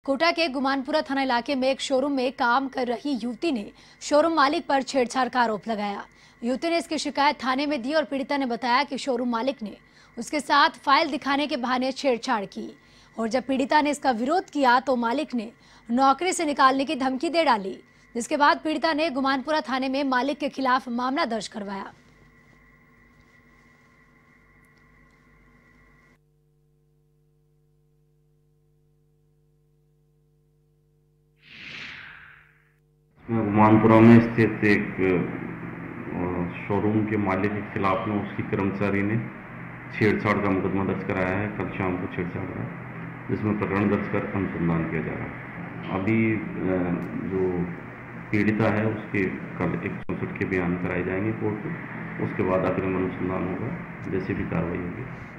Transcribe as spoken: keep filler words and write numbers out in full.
कोटा के गुमानपुरा थाना इलाके में एक शोरूम में काम कर रही युवती ने शोरूम मालिक पर छेड़छाड़ का आरोप लगाया। युवती ने इसकी शिकायत थाने में दी और पीड़िता ने बताया कि शोरूम मालिक ने उसके साथ फाइल दिखाने के बहाने छेड़छाड़ की और जब पीड़िता ने इसका विरोध किया तो मालिक ने नौकरी से निकालने की धमकी दे डाली, जिसके बाद पीड़िता ने गुमानपुरा थाने में मालिक के खिलाफ मामला दर्ज करवाया। गुमानपुरा में स्थित एक शोरूम के मालिक के खिलाफ में उसकी कर्मचारी ने छेड़छाड़ का मुकदमा दर्ज कराया है। कल शाम को छेड़छाड़ का, जिसमें प्रकरण दर्ज कर अनुसंधान किया जा रहा है। अभी जो पीड़िता है उसके कल एक सौ चौंसठ के बयान कराए जाएंगे कोर्ट में। उसके बाद अग्रिम अनुसंधान होगा, जैसे भी कार्रवाई होगी।